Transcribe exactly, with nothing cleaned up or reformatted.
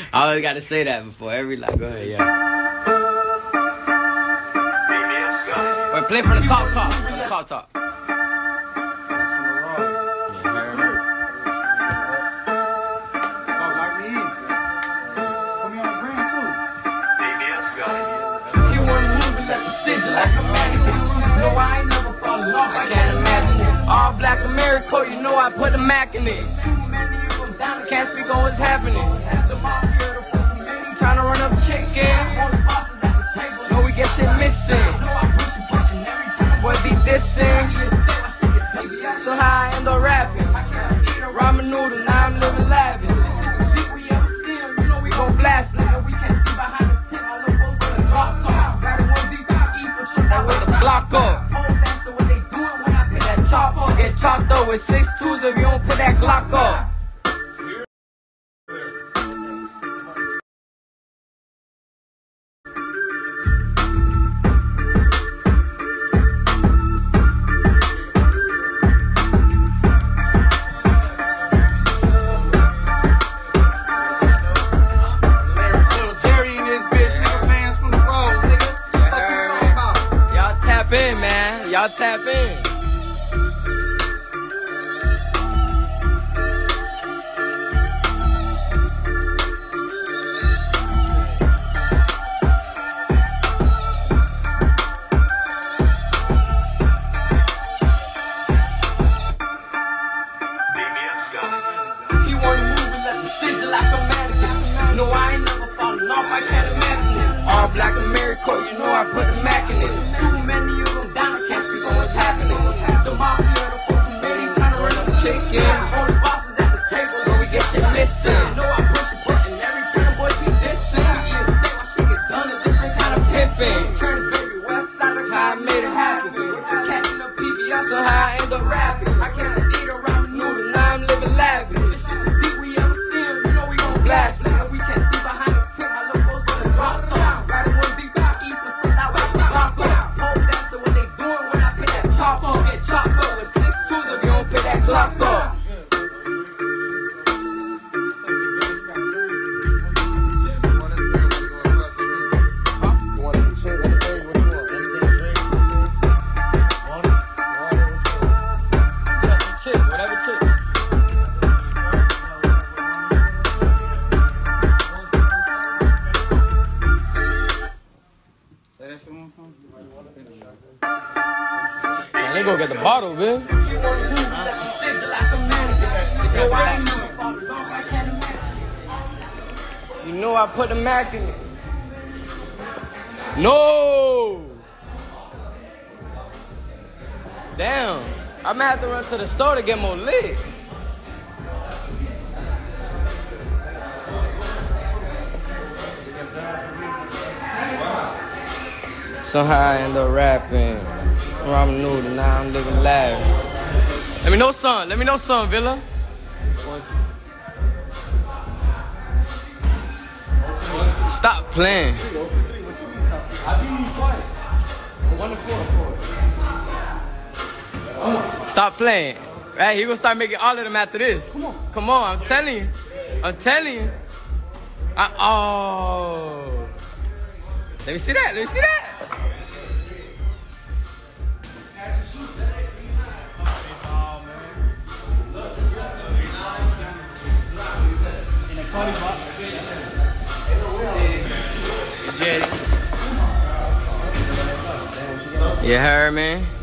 I always got to say that before every like. Go ahead, yeah. Wait, play from the top, top, from the top, top. All black America, you know I put the Mac in it. Can't speak on what's happening. Trying to run up chicken. No, we get shit missing. Boy, be dissing. So how I end up rapping. Ramen noodle, now I'm living lavish. We gon' blast it. That with the block up. Get chopped up with six twos if you don't put that Glock up. Y'all tap in, man. Y'all tap in. He wanna move and let me stitch like a mannequin. No, I ain't never falling off, I can't imagine it. All black America, you know I put a Mac in it. Too many of them down, I can't speak on what's happening. The mafia, the folks who made it, trying to run up chicken. All the bosses at the table, know we get shit missing. Know I push a button every time, boy, be dissing. Yeah, stay, my shit get done, a different kind of pimping. Trans baby, west side of how I made it happen. Catching the P B R, so how I end up rapping. I can't eat a ramen noodle, now I'm living lavish. Blast it. We can't see behind the tip. My little folks gonna drop some. Riding one deep out east and sit out with the block up. Pole dancer, what they doing when I put that chop up. Get chopped up with six twos if you don't put that Glock up. Man, they go get the bottle, man. You know I put the Mac in it. No! Damn. I'm gonna have to run to the store to get more lit. Somehow I end up rapping. Ramen noodle, now I'm living lavish. Let me know something. Let me know something, Villa. Stop playing. Stop playing. Right, he gonna start making all of them after this. Come on. Come on, I'm telling you. I'm telling you. I, oh. Let me see that. Let me see that. You heard me?